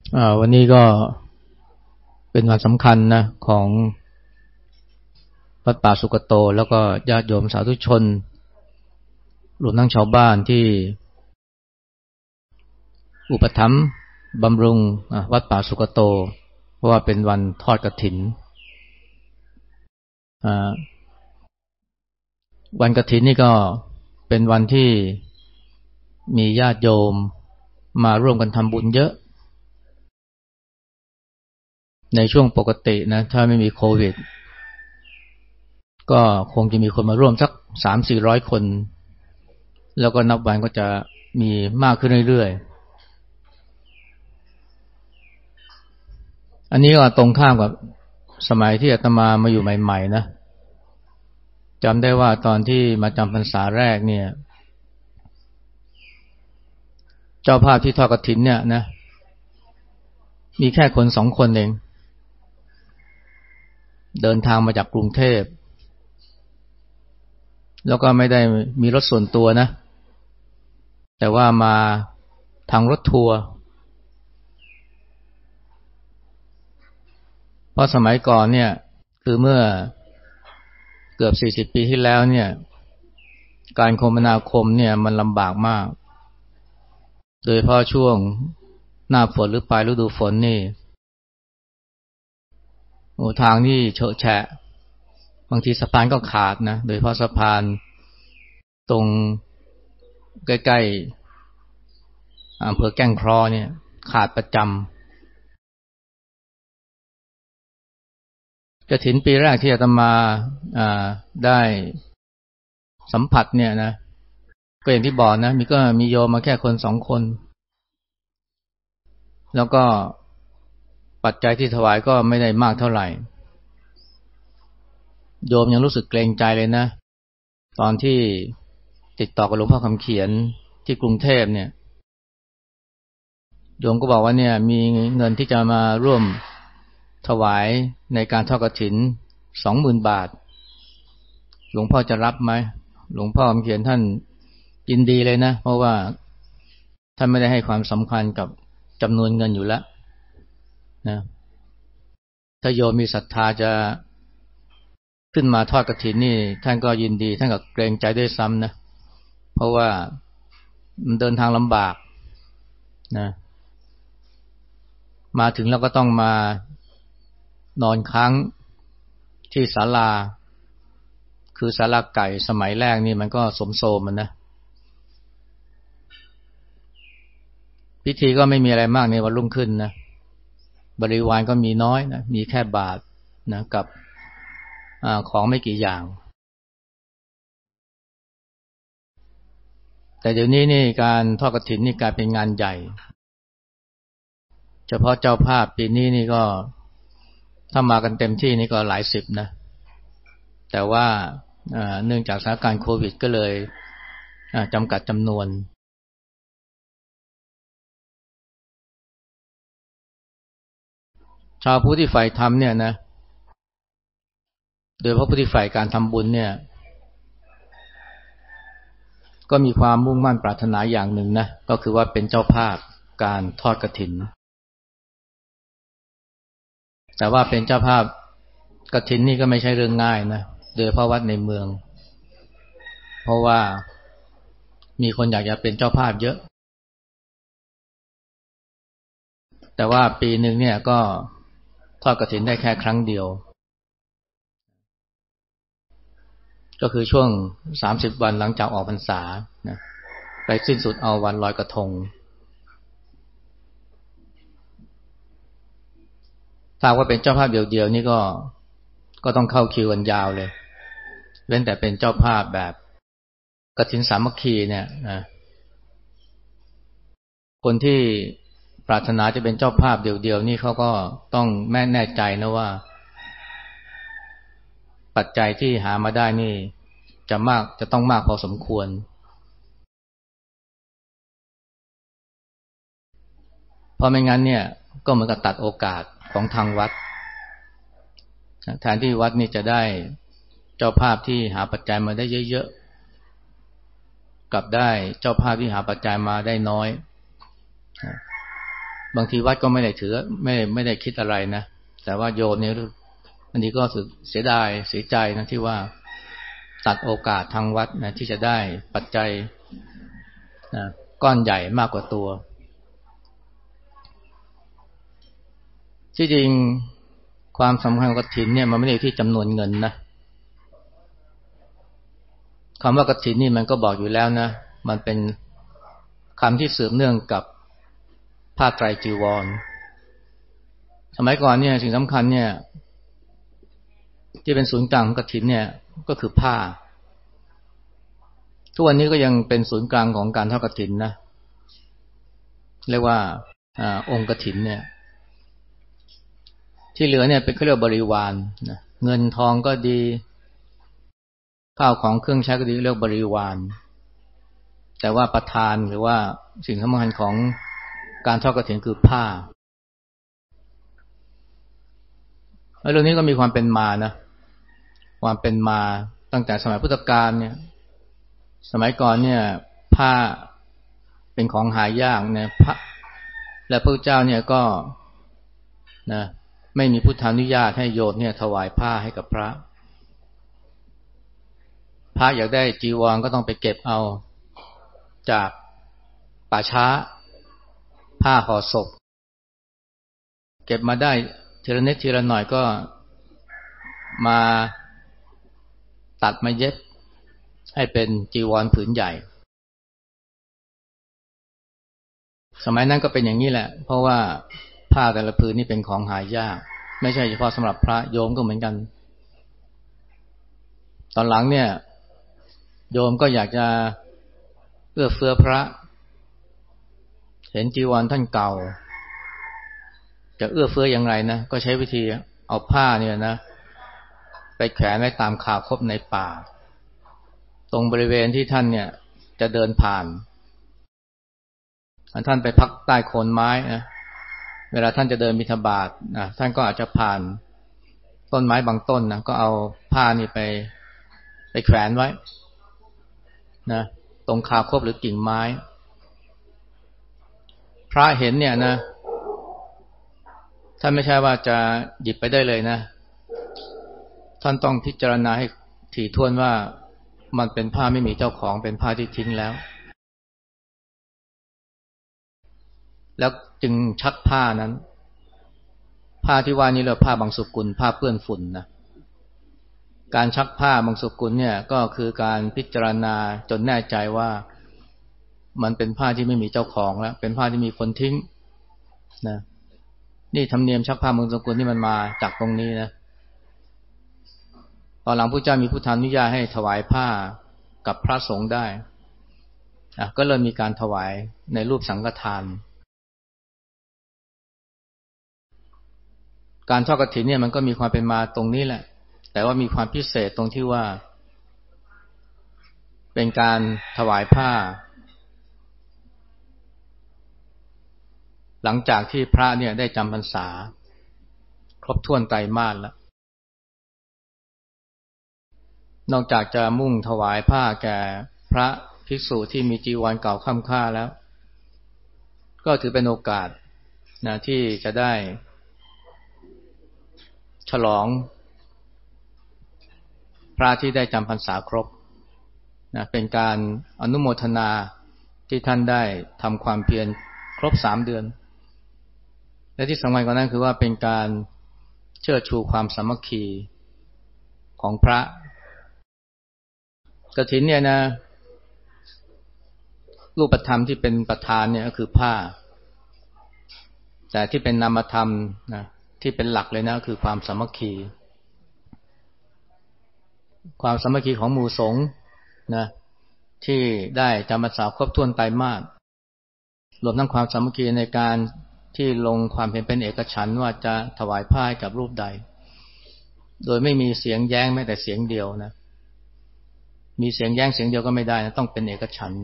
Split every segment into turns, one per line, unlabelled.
วันนี้ก็เป็นวันสำคัญนะของวัดป่าสุกโตแล้วก็ญาติโยมสาธุชนรวมทั้งชาวบ้านที่อุปถัมภ์บำรุงวัดป่าสุกโตเพราะว่าเป็นวันทอดกฐินวันกฐินนี่ก็เป็นวันที่มีญาติโยมมาร่วมกันทำบุญเยอะในช่วงปกตินะถ้าไม่มีโควิดก็คงจะมีคนมาร่วมสัก 300-400 คนแล้วก็นับวันก็จะมีมากขึ้นเรื่อยๆอันนี้ก็ตรงข้ามกับสมัยที่อาตมาอยู่ใหม่ๆนะจำได้ว่าตอนที่มาจำพรรษาแรกเนี่ยเจ้าภาพที่ทอดกฐินเนี่ยนะมีแค่คน2 คนเองเดินทางมาจากกรุงเทพแล้วก็ไม่ได้มีรถส่วนตัวนะแต่ว่ามาทางรถทัวร์เพราะสมัยก่อนเนี่ยคือเมื่อเกือบ40 ปีที่แล้วเนี่ยการคมนาคมเนี่ยมันลำบากมากโดยเฉพาะช่วงหน้าฝนหรือปลายฤดูฝนนี่ทางนี่เฉอะแฉะบางทีสะพานก็ขาดนะโดยเฉพาะสะพานตรงใกล้ๆอำเภอแก้งเคราะห์เนี่ยขาดประจำกฐินปีแรกที่อาตมาได้สัมผัสเนี่ยนะก็อย่างที่บอกนะมีโยมมาแค่คน2 คนแล้วก็ปัจจัยที่ถวายก็ไม่ได้มากเท่าไหร่โยมยังรู้สึกเกรงใจเลยนะตอนที่ติดต่อกับหลวงพ่อคำเขียนที่กรุงเทพเนี่ยโยมก็บอกว่าเนี่ยมีเงินที่จะมาร่วมถวายในการทอดกฐิน 20,000 บาทหลวงพ่อจะรับไหมหลวงพ่อคำเขียนท่านยินดีเลยนะเพราะว่าท่านไม่ได้ให้ความสำคัญกับจำนวนเงินอยู่แล้วนะถ้าโยมมีศรัทธาจะขึ้นมาทอดกฐินนี่ท่านก็ยินดีท่านก็เกรงใจด้วยซ้ำนะเพราะว่ามันเดินทางลำบากนะมาถึงแล้วก็ต้องมานอนค้างที่ศาลาคือศาลาไก่สมัยแรกนี่มันก็สมโทรมมันนะพิธีก็ไม่มีอะไรมากในวันรุ่งขึ้นนะบริวารก็มีน้อยนะมีแค่บาตรนะกับของไม่กี่อย่างแต่เดี๋ยวนี้นี่การทอดกฐินนี่กลายเป็นงานใหญ่เฉพาะเจ้าภาพปีนี้นี่ก็ถ้ามากันเต็มที่นี่ก็หลายสิบนะแต่ว่าเนื่องจากสถานการณ์โควิดก็เลยจำกัดจำนวนชาวพุทธที่ใฝ่ธรรมเนี่ยนะโดยเฉพาะผู้ที่ใฝ่การทำบุญเนี่ยก็มีความมุ่งมั่นปรารถนาอย่างหนึ่งนะก็คือว่าเป็นเจ้าภาพการทอดกฐินแต่ว่าเป็นเจ้าภาพกฐินนี่ก็ไม่ใช่เรื่องง่ายนะโดยเฉพาะวัดในเมืองเพราะว่ามีคนอยากจะเป็นเจ้าภาพเยอะแต่ว่าปีหนึ่งเนี่ยก็ทอดกฐินได้แค่ครั้งเดียวก็คือช่วง30 วันหลังจากออกพรรษานะไปสิ้นสุดเอาวันลอยกฐงถ้าว่าเป็นเจ้าภาพเดียวๆนี่ก็ต้องเข้าคิวกันยาวเลยเว้นแต่เป็นเจ้าภาพแบบกฐินสามัคคีเนี่ยนะคนที่ปรารถนาจะเป็นเจ้าภาพเดียวๆนี่เขาก็ต้องแน่ใจนะว่าปัจจัยที่หามาได้นี่จะต้องมากพอสมควรเพราะไม่งั้นเนี่ยก็เหมือนกับตัดโอกาสของทางวัดแทนที่วัดนี่จะได้เจ้าภาพที่หาปัจจัยมาได้เยอะๆกลับได้เจ้าภาพที่หาปัจจัยมาได้น้อยบางทีวัดก็ไม่ได้ถือไม่ได้คิดอะไรนะแต่ว่าโยมเนี่ยอันนี้ก็เสียดายเสียใจนะที่ว่าตัดโอกาสทางวัดนะที่จะได้ปัจจัยนะก้อนใหญ่มากกว่าตัวที่จริงความสำคัญของกฐินเนี่ยมันไม่ได้ที่จำนวนเงินนะคำว่ากฐินนี่มันก็บอกอยู่แล้วนะมันเป็นคำที่สืบเนื่องกับผ้าไตรจีวรสมัยก่อนเนี่ยสิ่งสำคัญเนี่ยที่เป็นศูนย์กลางของกฐินเนี่ยก็คือผ้าทุกวันนี้ก็ยังเป็นศูนย์กลางของการทอดกฐินนะเรียกว่าองค์กฐินเนี่ยที่เหลือเนี่ยเป็นเขาเรียกบริวารนะเงินทองก็ดีข้าวของเครื่องใช้ก็ดีเรียกบริวารแต่ว่าประธานหรือว่าสิ่งสำคัญของการทอดกฐินคือผ้าแล้วเรื่องนี้ก็มีความเป็นมานะความเป็นมาตั้งแต่สมัยพุทธกาลเนี่ยสมัยก่อนเนี่ยผ้าเป็นของหายากเนี่ยพระและพระเจ้าเนี่ยก็นะไม่มีพุทธานุญาตให้โยมเนี่ยถวายผ้าให้กับพระอยากได้จีวรก็ต้องไปเก็บเอาจากป่าช้าผ้าห่อศพเก็บมาได้ทีละนิดทีละหน่อยก็มาตัดมาเย็บให้เป็นจีวรผืนใหญ่สมัยนั้นก็เป็นอย่างนี้แหละเพราะว่าผ้าแต่ละผืนนี่เป็นของหายากไม่ใช่เฉพาะสำหรับพระโยมก็เหมือนกันตอนหลังเนี่ยโยมก็อยากจะเอื้อเฟื้อพระเห็นจีวรท่านเก่าจะเอื้อเฟื้ออย่างไรนะก็ใช้วิธีเอาผ้าเนี่ยนะไปแขวนไว้ตามคาคบในป่าตรงบริเวณที่ท่านเนี่ยจะเดินผ่านท่านไปพักใต้โคนไม้นะเวลาท่านจะเดินบิณฑบาตนะท่านก็อาจจะผ่านต้นไม้บางต้นนะก็เอาผ้านี่ไปแขวนไว้นะตรงคาคบหรือกิ่งไม้พระเห็นเนี่ยนะท่านไม่ใช่ว่าจะหยิบไปได้เลยนะท่านต้องพิจารณาให้ถี่ถ้วนว่ามันเป็นผ้าไม่มีเจ้าของเป็นผ้าที่ทิ้งแล้วจึงชักผ้านั้นผ้าที่ว่านี้เรียกผ้าบางสุกุลผ้าเปื้อนฝุ่นนะการชักผ้าบางสุกุลเนี่ยก็คือการพิจารณาจนแน่ใจว่ามันเป็นผ้าที่ไม่มีเจ้าของแล้วเป็นผ้าที่มีคนทิ้งนะนี่ธรรมเนียมชักผ้าบางสุกุลนี่มันมาจากตรงนี้นะตอนหลังพระเจ้ามีพุทธานุญาตให้ถวายผ้ากับพระสงฆ์ได้ก็เริ่มมีการถวายในรูปสังฆทานการทอดกฐินเนี่ยมันก็มีความเป็นมาตรงนี้แหละแต่ว่ามีความพิเศษตรงที่ว่าเป็นการถวายผ้าหลังจากที่พระเนี่ยได้จำพรรษาครบถ้วนไตรมาสแล้วนอกจากจะมุ่งถวายผ้าแก่พระภิกษุที่มีจีวรเก่าค่ำค่าแล้วก็ถือเป็นโอกาสนะที่จะได้ฉลองพระที่ได้จำพรรษาครบนะเป็นการอนุโมทนาที่ท่านได้ทำความเพียรครบ3 เดือนและที่สำคัญกว่านั้นคือว่าเป็นการเชิดชูความสามัคคีของพระกฐินเนี่ยนะรูปธรรมที่เป็นประธานเนี่ยก็คือผ้าแต่ที่เป็นนามธรรมนะที่เป็นหลักเลยนะคือความสามัคคีความสามัคคีของหมู่สงฆ์นะที่ได้จำพรรษาครบถ้วนไตรมาสรวมทั้งความสามัคคีในการที่ลงความเห็นเป็นเอกฉันท์ว่าจะถวายผ้าให้กับรูปใดโดยไม่มีเสียงแย้งแม้แต่เสียงเดียวนะมีเสียงแย้งเสียงเดียวก็ไม่ได้นะต้องเป็นเอกฉันท์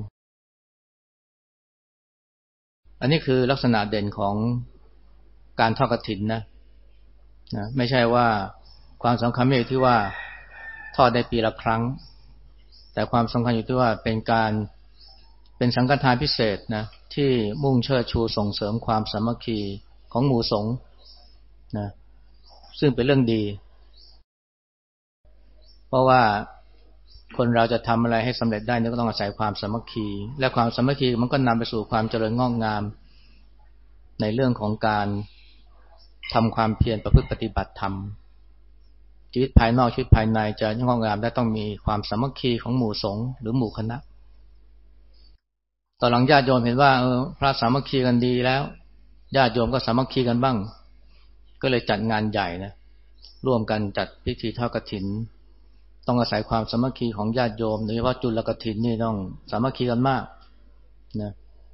อันนี้คือลักษณะเด่นของการทอดกฐินนะไม่ใช่ว่าความสำคัญไม่อยู่ที่ว่าทอดได้ปีละครั้งแต่ความสำคัญอยู่ที่ว่าเป็นการเป็นสังฆทานพิเศษนะที่มุ่งเชิดชูส่งเสริมความสามัคคีของหมู่สงฆ์นะซึ่งเป็นเรื่องดีเพราะว่าคนเราจะทำอะไรให้สำเร็จได้เนี่ยก็ต้องอาศัยความสามัคคีและความสามัคคีมันก็นำไปสู่ความเจริญงอกงามในเรื่องของการทำความเพียรประพฤติปฏิบัติธรรมชีวิตภายนอกชีวิตภายในจะงอกงามได้ต้องมีความสามัคคีของหมู่สงฆ์หรือหมู่คณะตอนหลังญาติโยมเห็นว่าพระสามัคคีกันดีแล้วญาติโยมก็สามัคคีกันบ้างก็เลยจัดงานใหญ่นะร่วมกันจัดพิธีทอดกฐินต้องอาศัยความสามัคคีของญาติโยมโดยเฉพาะจุลกฐินนี่ต้องสามัคคีกันมากนะ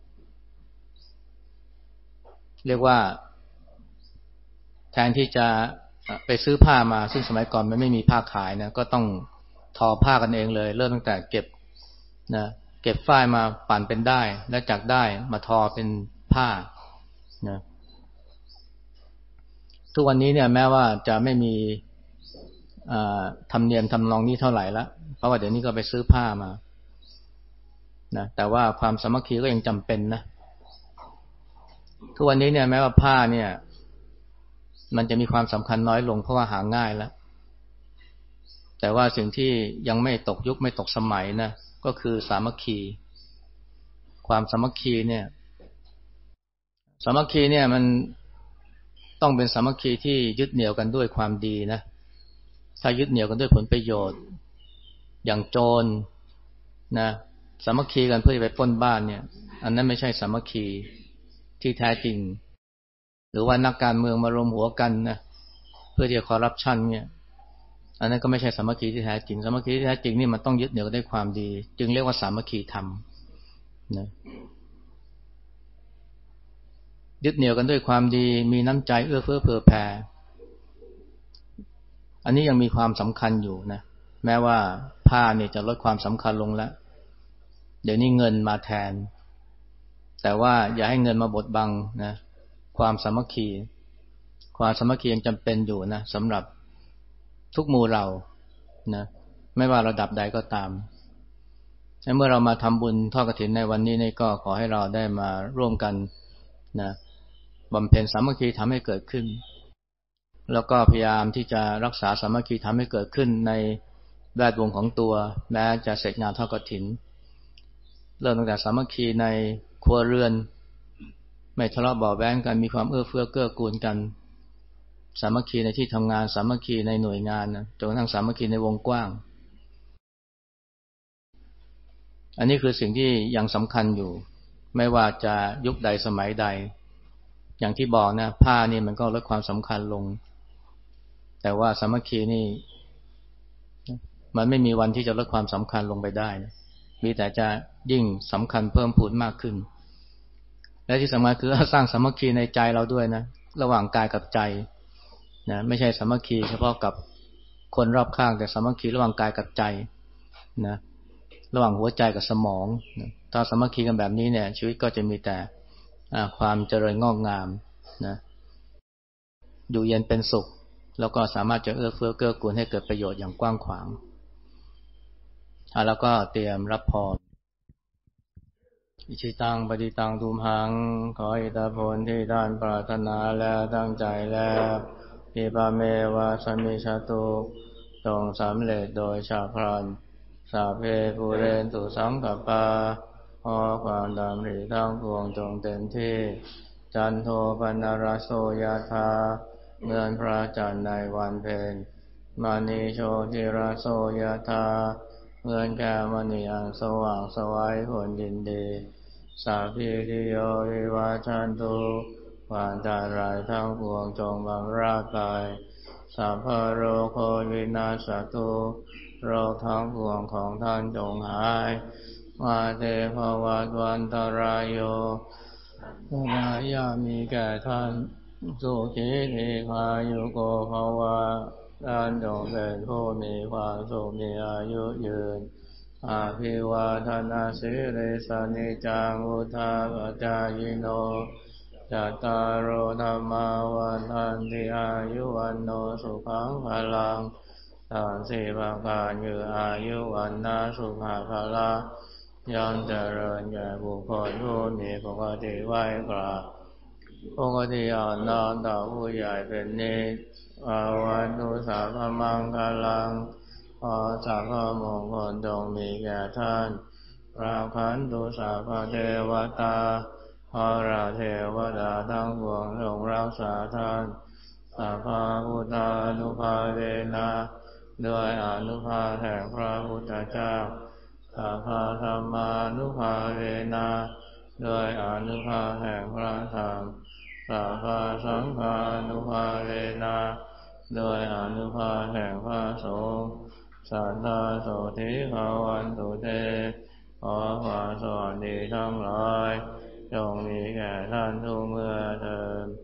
เรียกว่าแทนที่จะไปซื้อผ้ามาซึ่งสมัยก่อนมันไม่มีผ้าขายนะก็ต้องทอผ้ากันเองเลยเริ่มตั้งแต่เก็บฝ้ายมาปั่นเป็นได้แล้วจากได้มาทอเป็นผ้านะทุกวันนี้เนี่ยแม้ว่าจะไม่มีธรรมเนียมทำนองนี้เท่าไหร่ละเพราะว่าเดี๋ยวนี้ก็ไปซื้อผ้ามานะแต่ว่าความสามัคคีก็ยังจำเป็นนะทุกวันนี้เนี่ยแม้ว่าผ้าเนี่ยมันจะมีความสำคัญน้อยลงเพราะว่าหาง่ายแล้วแต่ว่าสิ่งที่ยังไม่ตกยุคไม่ตกสมัยนะก็คือสามัคคีความสามัคคีเนี่ยสามัคคีเนี่ยมันต้องเป็นสามัคคีที่ยึดเหนี่ยวกันด้วยความดีนะถ้ายึดเหนี่ยวกันด้วยผลประโยชน์อย่างโจรนะสามัคคีกันเพื่อไปปล้นบ้านเนี่ยอันนั้นไม่ใช่สามัคคีที่แท้จริงหรือว่านักการเมืองมารวมหัวกันนะเพื่อที่จะคอร์รัปชันเนี่ยอันนั้นก็ไม่ใช่สามัคคีที่แท้จริงสามัคคีที่แท้จริงนี่มันต้องยึดเหนี่ยวกันด้วยความดีจึงเรียกว่าสามัคคีธรรมนะยึดเหนี่ยวกันด้วยความดีมีน้ำใจเอื้อเฟื้อเผื่อแผ่อันนี้ยังมีความสำคัญอยู่นะแม้ว่าผ้าเนี่ยจะลดความสำคัญลงแล้วเดี๋ยวนี้เงินมาแทนแต่ว่าอย่าให้เงินมาบดบังนะความสามัคคียังจำเป็นอยู่นะสำหรับทุกหมู่เรานะไม่ว่าระดับใดก็ตามเมื่อเรามาทำบุญทอดกฐินในวันนี้นี่ก็ขอให้เราได้มาร่วมกันนะบำเพ็ญสามัคคีทำให้เกิดขึ้นแล้วก็พยายามที่จะรักษาสามัคคีทำให้เกิดขึ้นในแวดวงของตัวแม้จะเสร็จงานทอดกฐินเริ่มตั้งแต่สามัคคีในครัวเรือนไม่ทะเลาะเบาะแว้งกันมีความเอื้อเฟื้อเกื้อกูลกันสามัคคีในที่ทำงานสามัคคีในหน่วยงานนะจนกระทั่งสามัคคีในวงกว้างอันนี้คือสิ่งที่ยังสำคัญอยู่ไม่ว่าจะยุคใดสมัยใดอย่างที่บอกนะผ้านี่มันก็ลดความสำคัญลงแต่ว่าสามัคคีนี่มันไม่มีวันที่จะลดความสำคัญลงไปได้นะมีแต่จะยิ่งสำคัญเพิ่มพูนมากขึ้นและที่สำคัญคือสร้างสามัคคีในใจเราด้วยนะระหว่างกายกับใจนะไม่ใช่สามัคคีเฉพาะกับคนรอบข้างแต่สามัคคีระหว่างกายกับใจนะระหว่างหัวใจกับสมองนะถ้าสามัคคีกันแบบนี้เนี่ยชีวิตก็จะมีแต่ความเจริญงอกงามนะอยู่เย็นเป็นสุขแล้วก็สามารถจะเอื้อเฟื้อเกื้อกูลให้เกิดประโยชน์อย่างกว้างขวางแล้วก็เตรียมรับพรอิชิตังปฏิตังทุมหังขออิทธิพลที่ท่านปรารถนาและตั้งใจแล้วอิปะเมวะสมิชตุจงสำเร็จโดยฉับพลันสัพเพปุเรนตุสังคปาขอความดำริทั้งปวงจงเต็มที่จันโทปนรสโสยธาเหมือนพระจันทร์ในวันเพ็ญมานีโชติรสโสยธาเหมือนแก้วมณีอันสว่างไสวผลยินดีสัพพิติโยวิวัชชันตุความอันตรายทั้งปวงจงบำราดไปสัพพะโรโควินาศตุโรคทั้งปวงของท่านจงหายมาเตภวัตวันตรายโยนายามีแก่ท่านสุขีทีพายุโกภวะท่านจงเป็นผู้มีความสุขมีอายุยืนอาภิวาทนาสิริสนิจังอุทาปจายโนจัตตารโอธรรมาวันทันติอายุวันโนสุขังพลังทั้งสี่ประการคืออายุวันนาสุขภาละย่อมเจริญแก่บุคคลผู้มีปกติไหวกราบปกติอ่อนน้อมต่อผู้ใหญ่เป็นนิจอาวันตุสัพพมังคลังขอสัพพมงคลจงมีแก่ท่านราคันตุสัพพเทวตาขอเราเทวดาทั้งปวงจงรักษาท่านสัพพพุทธานุภาเวนะด้วยอานุภาพแห่งพระพุทธเจ้าสัพพธัมมานุภาเวนะด้วยอานุภาพแห่งพระธรรมสัพพสังฆานุภาเวนะด้วยอานุภาพแห่งพระสงฆ์สัทธาโสธิภาวันตุเตขอความสวัสดีทั้งหลายจงมีแก่ท่านทุกเมื่อเทอญ